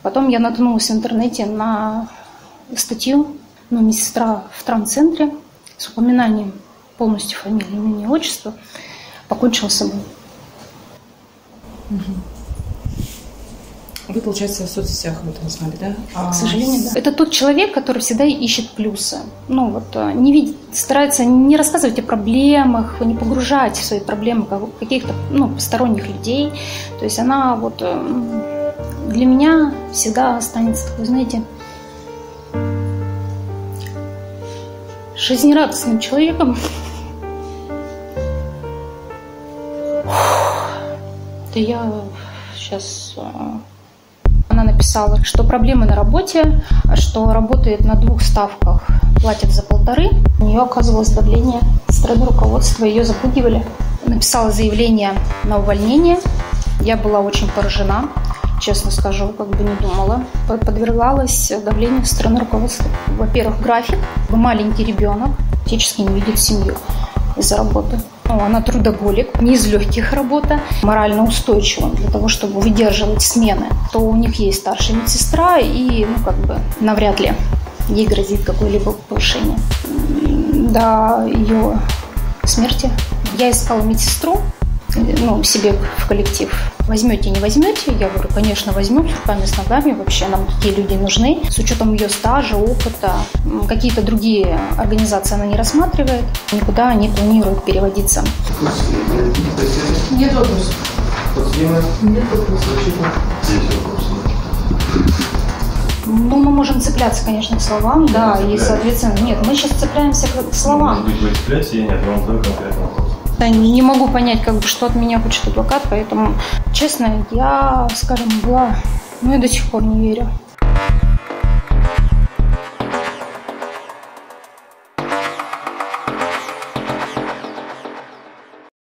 Потом я наткнулась в интернете на статью медсестра в травмцентре с упоминанием полностью фамилии, имени, отчества, покончила с собой. Вы, получается, в соцсетях об этом узнали, да? К сожалению, да. Это тот человек, который всегда ищет плюсы. Не видит, старается не рассказывать о проблемах, не погружать в свои проблемы каких-то посторонних людей. То есть она для меня всегда останется такой, знаете, жизнерадостным человеком. Это я сейчас... Она написала, что проблемы на работе, что работает на 2 ставках, платят за 1,5. У нее оказывалось давление со стороны руководства, ее запугивали. Написала заявление на увольнение. Я была очень поражена, честно скажу, не думала. Подвергалась давлению со стороны руководства. Во-первых, график. Маленький ребенок фактически не видит семью из-за работы. Она трудоголик, не из легких работа, морально устойчива для того, чтобы выдерживать смены. То у них есть старшая медсестра, и навряд ли ей грозит какое-либо повышение. До ее смерти я искала медсестру себе в коллектив. Возьмете, не возьмете? Я говорю, конечно, возьмем, с руками, с ногами. Вообще нам такие люди нужны. С учетом ее стажа, опыта. Какие-то другие организации она не рассматривает. Никуда не планирует переводиться. Нет вопросов. Нет вопросов. Есть вопросы. Мы можем цепляться, конечно, к словам, да, и, соответственно, нет, мы сейчас цепляемся к словам. Может быть, вы цепляетесь, я нет, я вам задаю конкретный вопрос. Не могу понять, что от меня хочет адвокат, поэтому, честно, я, была, я до сих пор не верю.